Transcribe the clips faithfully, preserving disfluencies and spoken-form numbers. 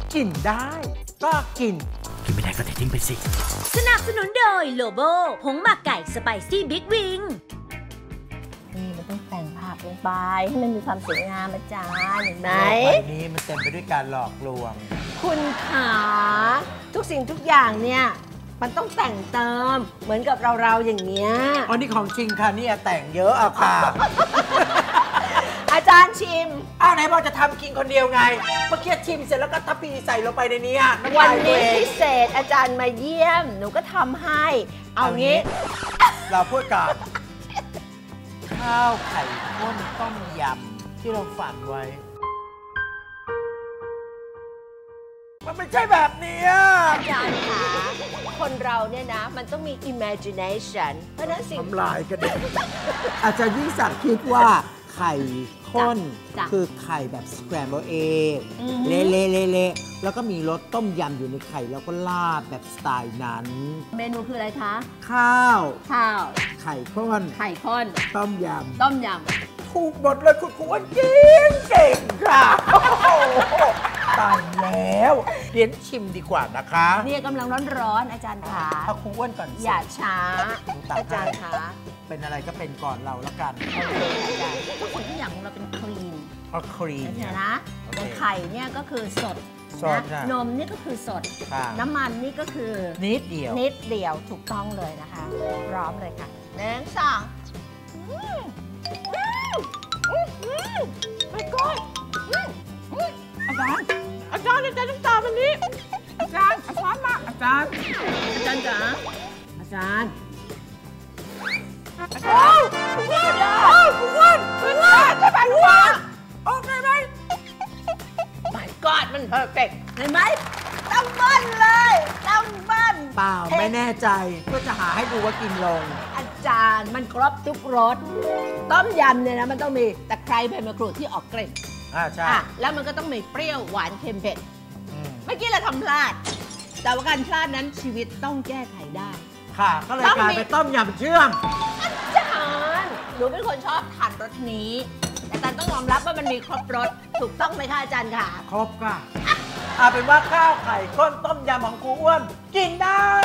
กินได้ก็กินกินไม่ได้ก็เททิ้งไปสิสนับสนุนโดยโลโบผงหมักไก่สไปซี่บิ๊กวิงนี่มันต้องแต่งภาพลงไปให้มันมีความสวยงามอาจารย์เห็นไหมใบนี้มันเต็มไปด้วยการหลอกลวงคุณขาทุกสิ่งทุกอย่างเนี่ยมันต้องแต่งเติมเหมือนกับเราๆอย่างเงี้ยอ๋อนี่ของจริงค่ะนี่แต่งเยอะอะค่ะอาจารย์ชิมอ้าวไหนบอกจะทำกินคนเดียวไงเมื่อกี้ชิมเสร็จแล้วก็ทัพพีใส่ลงไปในนี้วันนี้พิเศษอาจารย์มาเยี่ยมหนูก็ทำให้เอางี้เราพูดกันข้าวไข่ข้นต้มยำที่เราฝันไว้มันไม่ใช่แบบนี้อาจารย์คะคนเราเนี่ยนะมันต้องมี imagination เพราะนั้นสิ่งทำลายกันเด็กอาจารย์ยิ่งศักดิ์คิดว่าไข่ข้นคือไข่แบบ scramble egg เละๆๆแล้วก็มีรสต้มยำอยู่ในไข่แล้วก็ราดแบบสไตล์นั้นเมนูคืออะไรคะข้าวข้าวไข่ข้นไข่ข้นต้มยำต้มยำถูกหมดเลยคุณครูว่าจริงเก่งค่ะตายแล้วเรียนชิมดีกว่านะคะเนี่ยกำลังร้อนๆอาจารย์ขาเอาครูอ้วนก่อนอย่าช้าอาจารย์คะเป็นอะไรก็เป็นก่อนเราแล้วกันอาจารย์ทุกสิ่งทุกอย่างของเราเป็นคลีนเอาคลีนเนี่ยนะแต่ไข่เนี่ยก็คือสดนะนมนี่ก็คือสดน้ำมันนี่ก็คือนิดเดียวนิดเดียวถูกต้องเลยนะคะพร้อมเลยค่ะหนึ่งสองไม่ก้อยอาจารย์อาจารย์อาจารย์น้ำตาแบบนี้อาจารย์อาจารย์มากอาจารย์อาจารย์จ๋าอาจารย์อาจารย์คุณว่านคุณว่านคุณว่านจะไปคุณว่านโอเคไหมไม่กอดมันเพอร์เฟกต์เห็นไหมตั้งบ้านเลยตั้งบ้านเปล่าไม่แน่ใจเพื่อจะหาให้ดูว่ากินลงอาจารย์มันครบทุกรสต้มยำเนี่ยนะมันต้องมีตะไคร้ใบมะกรูดที่ออกกลิ่นอ่าใช่แล้วมันก็ต้องมีเปรี้ยวหวานเค็มเผ็ดเมื่อกี้เราทำพลาดแต่ว่าการพลาดนั้นชีวิตต้องแก้ไขได้ค่ะก็เลยกลายเป็นต้มยำเชื่อมอาจารย์หนูเป็นคนชอบทานรสนี้แต่อาจารย์ต้องยอมรับว่ามันมีครบรสถูกต้องไหมคะอาจารย์ค่ะครบค่ะเอาเป็นว่าข้าวไข่ข้นต้มยำของครูอ้วนกินได้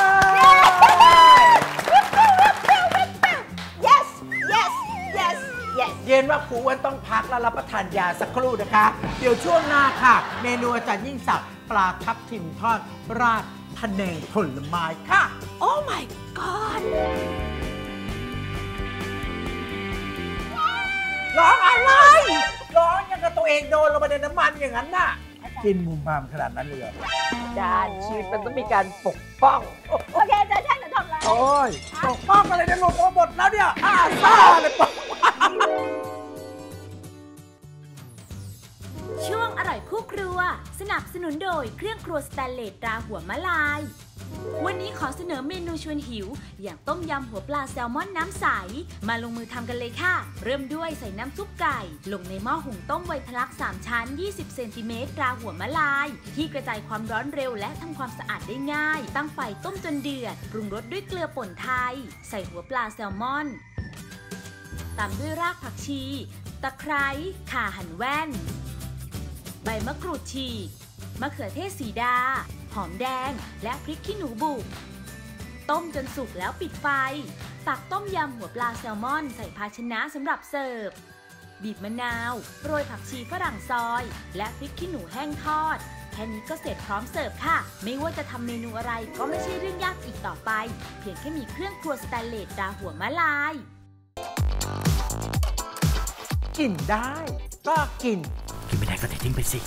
yes yes yes yes เย็นว่าครูอ้วนต้องพักแล้วรับประทานยาสักครู่นะคะเดี๋ยวช่วงหน้าค่ะเมนูอาจารย์ยิ่งศักดิ์ปลาทับทิมทอดราดพะแนงผลไม้ค่ะ Oh my god ร้องอะไรร้องยังกับตัวเองโดนลงไปในน้ำมันอย่างนั้นน่ะกินมุมมามขนาดนั้นเลยอาจารย์ชีวิตมันต้องมีการปกป้องโอเคอาจารย์จะทำอะไรโอ้ยปกป้องอะไรเนี่ยหลุดออกหมดแล้วเนี่ยอ้าซ่าเลยปกช่วงอร่อยคู่ครัวสนับสนุนโดยเครื่องครัวสแตนเลสตราหัวมะลายวันนี้ขอเสนอเมนูชวนหิวอย่างต้มยำหัวปลาแซลมอนน้ำใสมาลงมือทำกันเลยค่ะเริ่มด้วยใส่น้ำซุปไก่ลงในหม้อหุงต้มไวทลักสามชั้นยี่สิบเซนติเมตรตราหัวมะลายที่กระจายความร้อนเร็วและทำความสะอาดได้ง่ายตั้งไฟต้มจนเดือดปรุงรสด้วยเกลือป่นไทยใส่หัวปลาแซลมอนตามด้วยรากผักชีตะไคร้ข่าหั่นแว่นใบมะกรูดฉีกมะเขือเทศสีดาหอมแดงและพริกขี้หนูบุกต้มจนสุกแล้วปิดไฟตักต้มยำหัวปลาแซลมอนใส่ภาชนะสำหรับเสิร์ฟบีบมะนาวโรยผักชีฝรั่งซอยและพริกขี้หนูแห้งทอดแค่นี้ก็เสร็จพร้อมเสิร์ฟค่ะไม่ว่าจะทำเมนูอะไรก็ไม่ใช่เรื่องยากอีกต่อไปเพียงแค่มีเครื่องครัวสแตนเลสตราหัวมะลายกินได้ก็กินกินไม่ได้ก็เททิ้งไปสิ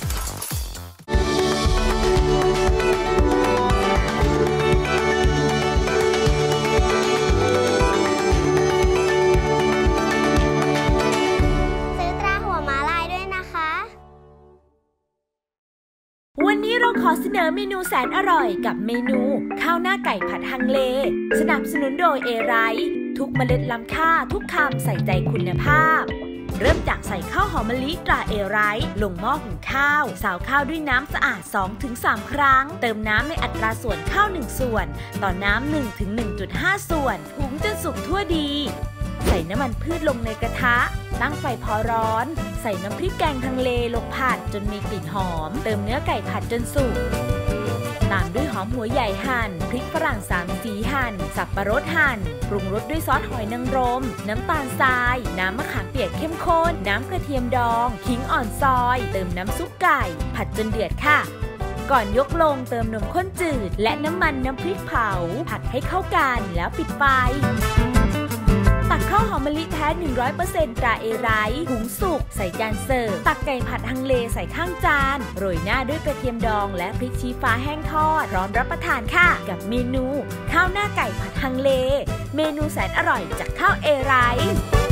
วันนี้เราขอเสนอเมนูแสนอร่อยกับเมนูข้าวหน้าไก่ผัดฮังเลสนับสนุนโดยเอไรซ์ทุกเมล็ดล้ำค่าทุกคำใส่ใจคุณภาพเริ่มจากใส่ข้าวหอมมะลิตราเอไรซ์ลงหม้อหุงข้าวสาวข้าวด้วยน้ำสะอาด สองถึงสาม ครั้งเติมน้ำในอัตราส่วนข้าวหนึ่งส่วนต่อน้ำ หนึ่งถึงหนึ่งจุดห้า ส่วนหุงจนสุกทั่วดีใส่น้ำมันพืชลงในกระทะตั้งไฟพอร้อนใส่น้ำพริกแกงฮังเลลงผัดจนมีกลิ่นหอมเติมเนื้อไก่ผัดจนสุกตามด้วยหอมหัวใหญ่หั่นพริกฝรั่งสามสีหั่นสับปะรดหั่นปรุงรสด้วยซอสหอยนางรมน้ำตาลทรายน้ำมะขามเปียกเข้มข้นน้ำกระเทียมดองขิงอ่อนซอยเติมน้ำซุปไก่ผัดจนเดือดค่ะก่อนยกลงเติมนมข้นจืดและน้ำมันน้ำพริกเผาผัดให้เข้ากันแล้วปิดไฟตักข้าวหอมมะลิแท้ หนึ่งร้อยเปอร์เซ็นต์ ตราเอไรซ์หุงสุกใส่จานเสิร์ฟตักไก่ผัดฮังเลใส่ข้างจานโรยหน้าด้วยกระเทียมดองและพริกชี้ฟ้าแห้งทอดพร้อมรับประทานค่ะกับเมนูข้าวหน้าไก่ผัดฮังเลเมนูแสนอร่อยจากข้าวเอไรซ์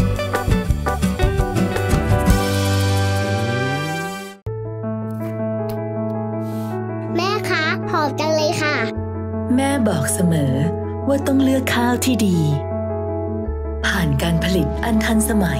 แม่คะหอมจังเลยค่ะแม่บอกเสมอว่าต้องเลือกข้าวที่ดีผ่านการผลิตอันทันสมัย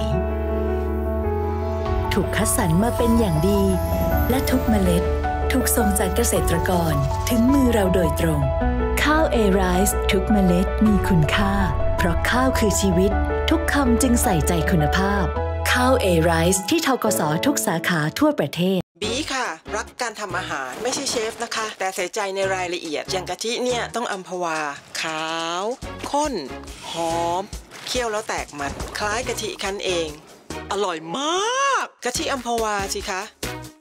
ถูกคัดสรรมาเป็นอย่างดีและทุกเมล็ดถูกส่งจากเกษตรกรถึงมือเราโดยตรงข้าว A-Rice ทุกเมล็ดมีคุณค่าเพราะข้าวคือชีวิตทุกคำจึงใส่ใจคุณภาพข้าว A-Rice ที่ธกส.ทุกสาขาทั่วประเทศบีค่ะรักการทำอาหารไม่ใช่เชฟนะคะแต่ใส่ใจในรายละเอียดอย่างกะทิเนี่ยต้องอัมพวาขาวข้นหอมเคี่ยวแล้วแตกมันคล้ายกะทิคั้นเองอร่อยมากกะทิอัมพวาสิคะ